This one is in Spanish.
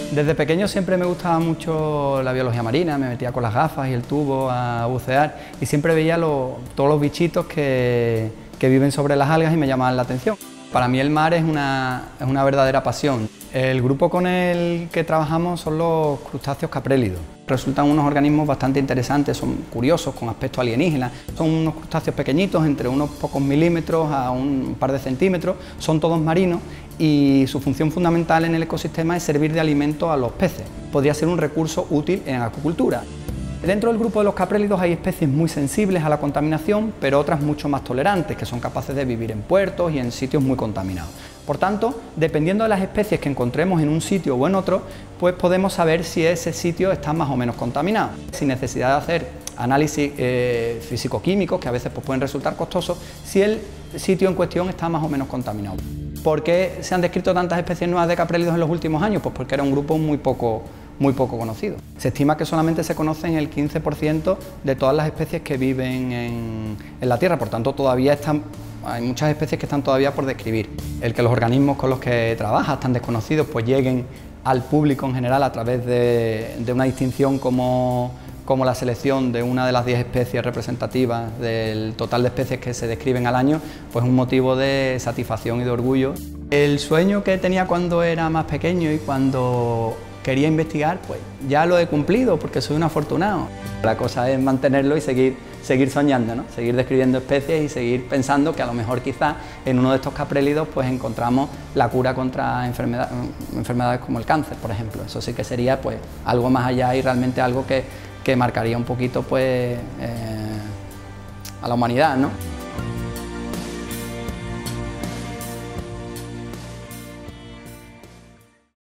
Desde pequeño siempre me gustaba mucho la biología marina, me metía con las gafas y el tubo a bucear y siempre veía todos los bichitos que viven sobre las algas y me llamaban la atención. Para mí el mar es una verdadera pasión. El grupo con el que trabajamos son los crustáceos caprélidos. Resultan unos organismos bastante interesantes, son curiosos, con aspecto alienígena. Son unos crustáceos pequeñitos, entre unos pocos milímetros a un par de centímetros, son todos marinos y su función fundamental en el ecosistema es servir de alimento a los peces. Podría ser un recurso útil en acuicultura. Dentro del grupo de los caprélidos hay especies muy sensibles a la contaminación, pero otras mucho más tolerantes, que son capaces de vivir en puertos y en sitios muy contaminados. Por tanto, dependiendo de las especies que encontremos en un sitio o en otro, pues podemos saber si ese sitio está más o menos contaminado. Sin necesidad de hacer análisis físico-químicos, que a veces pues, pueden resultar costosos, si el sitio en cuestión está más o menos contaminado. ¿Por qué se han descrito tantas especies nuevas de caprélidos en los últimos años? Pues porque era un grupo muy poco conocido. Se estima que solamente se conocen el 15% de todas las especies que viven en la Tierra, por tanto todavía hay muchas especies que están todavía por describir. El que los organismos con los que trabajas, tan desconocidos, pues lleguen al público en general a través de una distinción como la selección de una de las 10 especies representativas del total de especies que se describen al año, pues es un motivo de satisfacción y de orgullo. El sueño que tenía cuando era más pequeño y cuando quería investigar, pues ya lo he cumplido porque soy un afortunado. La cosa es mantenerlo y seguir soñando, ¿no? Seguir describiendo especies y seguir pensando que a lo mejor quizás en uno de estos caprélidos pues encontramos la cura contra enfermedades como el cáncer, por ejemplo. Eso sí que sería pues algo más allá y realmente algo que marcaría un poquito pues a la humanidad, ¿no?